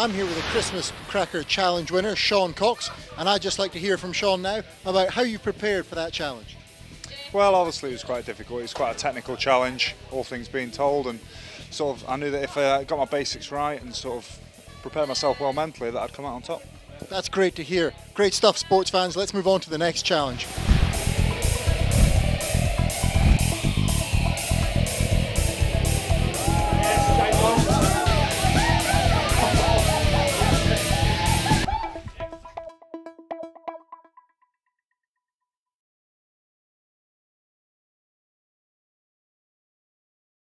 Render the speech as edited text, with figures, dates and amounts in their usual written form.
I'm here with a Christmas Cracker Challenge winner, Sean Cox, and I'd just like to hear from Sean now about how you prepared for that challenge. Well, obviously it was quite difficult. It's quite a technical challenge, all things being told, and sort of I knew that if I got my basics right and sort of prepared myself well mentally, that I'd come out on top. That's great to hear. Great stuff, sports fans. Let's move on to the next challenge.